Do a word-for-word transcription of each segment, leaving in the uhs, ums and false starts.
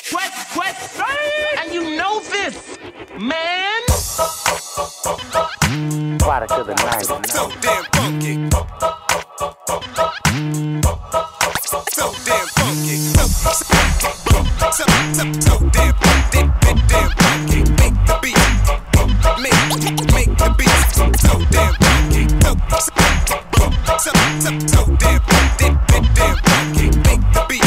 West, West Side! And you know this, man! Product of the night. So damn funky. So damn funky. So, so, so, so, so damn funky. Damn funky. Make the beat. Make, make the beat. So damn funky. So, so, so, so, so damn funky. Damn funky. Make the beat.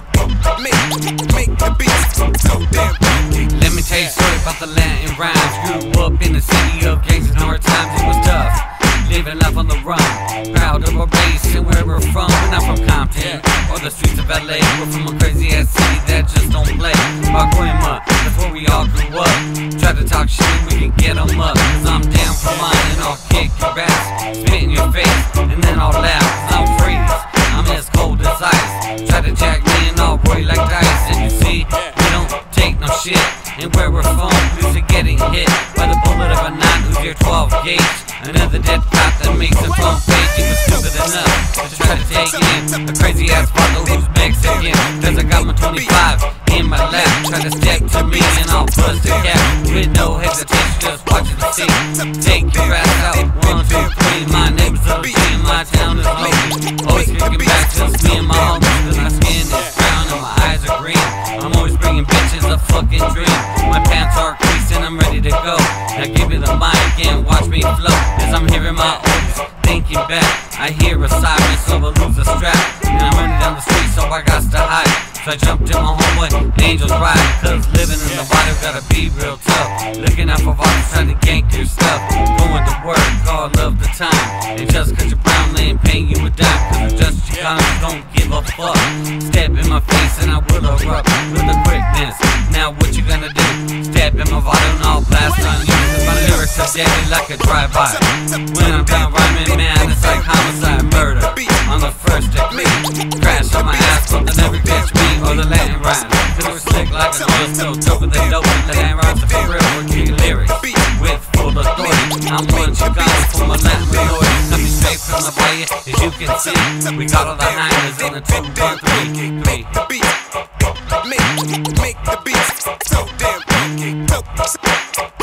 Make, make the beat. So damn funky. Let me tell you a story about the Latin rhymes. Grew up in the city of gangs and hard times. It was tough, living life on the run. Proud of our base and where we're from. We're not from Compton or the streets of L A. We're from a crazy ass city that just don't play. Pacoima, that's where we all grew up. Try to talk shit, we can get them up. Cause I'm down for mine and I'll kick your ass, spit in your face, and then I'll laugh. Cause I'm freeze, I'm as cold as ice. Try to jack me and I'll roll like dice. And you see, we don't take no shit. And where we're from, police are getting hit by the bullet of a nine Uzi twelve gauge. Another dead cop that makes a phone page. He was stupid enough to try to take in a crazy ass father who's Mexican. Cause I got my twenty-five in my lap. Try to step to me and I'll bust a cap with no hesitation, just watching the scene. Take your ass out, one, two, three. My name is Little G and my town is lonely. Always kicking back, just me and my homies. Cause my skin is brown and my eyes are green. I'm always bringing bitches a fucking dream. My pants are creased and I'm ready to go. Now give me the mic and watch me flow. As I'm hearing my oldies, thinking back, I hear a siren, so I lose a strap. And I'm running down the street, so I got to hide. So I jumped in my homeboy, Angel's Ride. Cause living in the bottom gotta be real tough. Looking out for vodka, trying to gank your stuff. Going to work all of the time. And just cause you're brown, they ain't paying you a dime. Cause I'm just Chicanos, don't give a fuck. Step in my face and I will erupt with a quickness. Now what you gonna do? Step in my bottle and I'll blast on you. Cause my lyrics are deadly like a drive-by. When I'm done rhyming, man, it's like homicide, murder on the first degree. Crash on my ass, but they'll never catch me or the Latin rhyme. Cause we're slick like a oil spill, dope with the dope. The Latin rhymes are for real, we're kicking lyrics with full authority. I'm one Chicano from a Latin minority. Coming straight from the bay, as you can see. We got all the hangers in the two, one, three, three. Make, make the beat. So damn funky. So, so,